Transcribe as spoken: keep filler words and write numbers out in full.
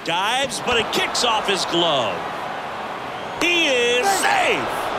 Dives, but it kicks off his glove. He is safe.